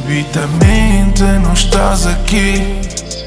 Subitamente não estás aqui,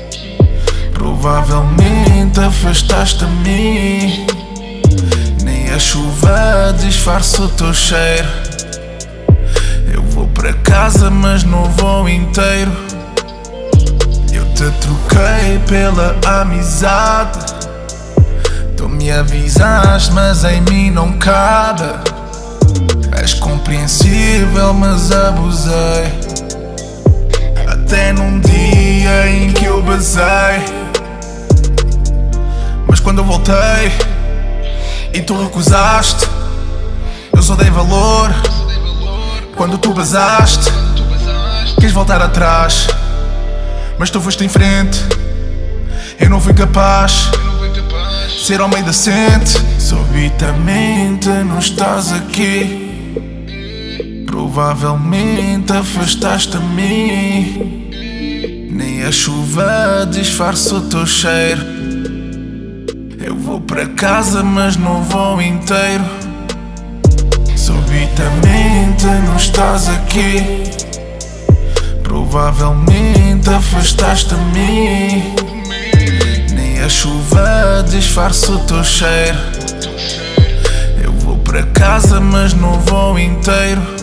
provavelmente afastaste a mim. Nem a chuva disfarça o teu cheiro. Eu vou para casa mas não vou inteiro. Eu te troquei pela amizade. Tu me avisaste mas em mim não cabe. És compreensível mas abusei. Até num dia em que eu basei. Mas quando eu voltei e tu recusaste, eu só dei valor quando tu basaste. Quis voltar atrás, mas tu foste em frente. Eu não fui capaz de ser homem decente. Subitamente não estás aqui, provavelmente afastaste a mim. Nem a chuva disfarça o teu cheiro. Eu vou para casa mas não vou inteiro. Subitamente não estás aqui, provavelmente afastaste a mim. Nem a chuva disfarça o teu cheiro. Eu vou para casa mas não vou inteiro.